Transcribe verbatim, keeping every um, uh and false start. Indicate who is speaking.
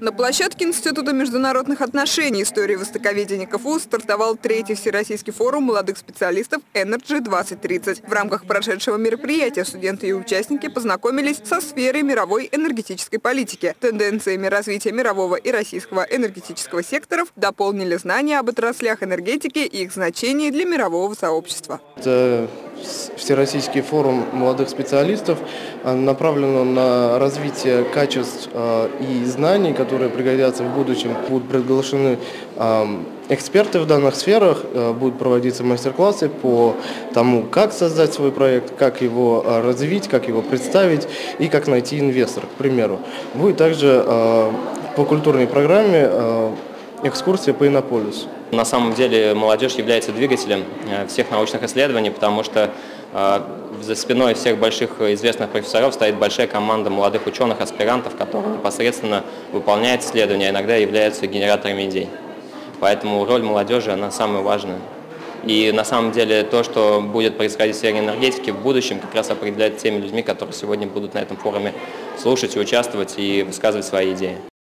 Speaker 1: На площадке Института международных отношений и истории востоковедения КФУ стартовал третий всероссийский форум молодых специалистов Energy двадцать тридцать. В рамках прошедшего мероприятия студенты и участники познакомились со сферой мировой энергетической политики, тенденциями развития мирового и российского энергетического секторов, дополнили знания об отраслях энергетики и их значении для мирового сообщества.
Speaker 2: Это всероссийский форум молодых специалистов направлен на развитие качеств и знаний, которые пригодятся в будущем. Будут приглашены эксперты в данных сферах, будут проводиться мастер-классы по тому, как создать свой проект, как его развить, как его представить и как найти инвестора, к примеру. Будет также по культурной программе экскурсия по Иннополису.
Speaker 3: На самом деле молодежь является двигателем всех научных исследований, потому что за спиной всех больших известных профессоров стоит большая команда молодых ученых, аспирантов, которые непосредственно выполняют исследования, а иногда являются генераторами идей. Поэтому роль молодежи, она самая важная. И на самом деле то, что будет происходить в сфере энергетики в будущем, как раз определяет теми людьми, которые сегодня будут на этом форуме слушать и участвовать и высказывать свои идеи.